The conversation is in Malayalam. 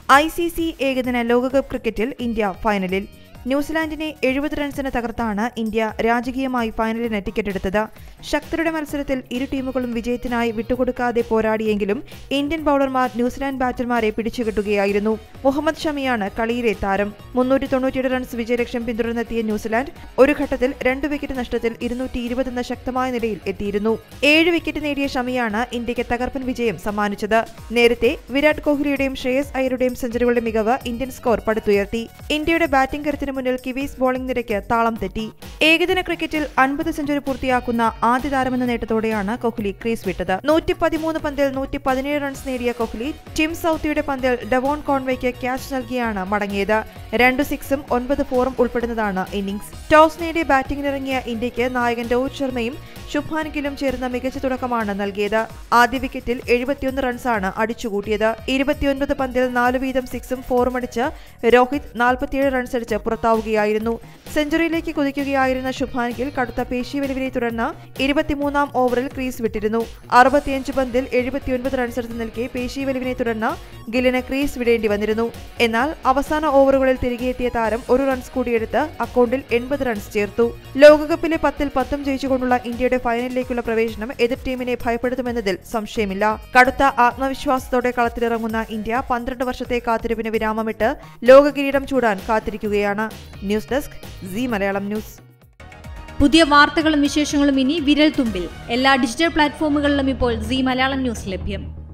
ICC ഏകദിന ലോകകപ്പ് ക്രിക്കറ്റിൽ ഇന്ത്യ ഫൈനലിൽ. ന്യൂസിലാൻഡിനെ 70 റൺസിന് തകർത്താണ് ഇന്ത്യ രാജകീയമായി ഫൈനലിന് ടിക്കറ്റ് എടുത്തത്. ശക്തരുടെ മത്സരത്തിൽ ഇരു ടീമുകളും വിജയത്തിനായി വിട്ടുകൊടുക്കാതെ പോരാടിയെങ്കിലും ഇന്ത്യൻ ബൌളർമാർ ന്യൂസിലാൻഡ് ബാറ്റർമാരെ പിടിച്ചുകെട്ടുകയായിരുന്നു. മുഹമ്മദ് ഷമിയാണ് കളിയിലെ താരം. 397 റൺസ് വിജയലക്ഷ്യം പിന്തുടർന്നെത്തിയ ന്യൂസിലാൻഡ് ഒരു ഘട്ടത്തിൽ 2 വിക്കറ്റ് നഷ്ടത്തിൽ 220 എന്ന ശക്തമായ നിലയിൽ എത്തിയിരുന്നു. 7 വിക്കറ്റ് നേടിയ ഷമിയാണ് ഇന്ത്യക്ക് തകർപ്പൻ വിജയം സമ്മാനിച്ചത്. നേരത്തെ വിരാട് കോഹ്ലിയുടെയും ശ്രേയസ് അയ്യരുടെയും സെഞ്ചുറികളുടെ മികവ് ഇന്ത്യൻ സ്കോർ പടുത്തുയർത്തി. ഇന്ത്യയുടെ ബാറ്റിംഗ് കരുത്തിന് മുന്നിൽ കിവീസ് ബോളിംഗ് നിരക്ക് താളം തെറ്റി. ഏകദിന ക്രിക്കറ്റിൽ 50 സെഞ്ചുറി പൂർത്തിയാക്കുന്ന ആദ്യ താരമെന്ന നേട്ടത്തോടെയാണ് കോഹ്ലി ക്രീസ് വിട്ടത്. 113 പന്തിൽ 117 റൺസ് നേടിയ കോഹ്ലി ടിം സൌത്തിയുടെ പന്തിൽ ഡെവോൺ കോൺവേയ്ക്ക് ക്യാച്ച് നൽകിയാണ് മടങ്ങിയത്. 2 സിക്സും 9 ഫോറും ഉൾപ്പെടുന്നതാണ് ഇന്നിംഗ്സ്. ടോസ് നേടിയ ബാറ്റിംഗിനിറങ്ങിയ ഇന്ത്യക്ക് നായകൻ രോഹിത് ശർമ്മയും ശുഭ്മാൻ ഗില്ലും ചേർന്ന മികച്ച തുടക്കമാണ് നൽകിയത്. ആദ്യ വിക്കറ്റിൽ 71 റൺസാണ് അടിച്ചുകൂട്ടിയത്. 29 പന്തിൽ 4 വീതം സിക്സും ഫോറും അടിച്ച് രോഹിത് 47 റൺസ് അടിച്ച് പുറത്താവുകയായിരുന്നു. സെഞ്ചുറിയിലേക്ക് കുതിക്കുകയായിരുന്ന ശുഭ്മാൻ ഗിൽ കടുത്ത പേശി വലിവിനെ തുടർന്ന് 23-ാം ഓവറിൽ ക്രീസ് വിട്ടിരുന്നു. 65 പന്തിൽ 79 റൺസ് എടുത്ത് നിൽക്കെ പേശി വലിവിനെ തുടർന്ന് ഗില്ലിന് ക്രീസ് വിടേണ്ടി വന്നിരുന്നു. എന്നാൽ അവസാന ഓവറുകളിൽ തിരികെ എത്തിയ താരം 1 റൺസ് കൂടിയെടുത്ത് അക്കൗണ്ടിൽ 80 റൺസ് ചേർത്തു. ലോകകപ്പിലെ 10-ൽ 10 ജയിച്ചുകൊണ്ടുള്ള ഇന്ത്യയുടെ ഫൈനലിലേക്കുള്ള പ്രവേശനം എതിർ ടീമിനെ ഭയപ്പെടുത്തുമെന്നതിൽ സംശയമില്ല. കടുത്ത ആത്മവിശ്വാസത്തോടെ കളത്തിലിറങ്ങുന്ന ഇന്ത്യ 12 വർഷത്തെ കാത്തിരിപ്പിന് വിരാമമിട്ട് ലോക കിരീടം ചൂടാൻ കാത്തിരിക്കുകയാണ്. News desk Zee Malayalam news. പുതിയ വാർത്തകളും വിശേഷങ്ങളും ഇനി വിരൽ തുമ്പിൽ. എല്ലാ ഡിജിറ്റൽ പ്ലാറ്റ്ഫോമുകളിലും ഇപ്പോൾ സീ മലയാളം ന്യൂസ് ലഭ്യം.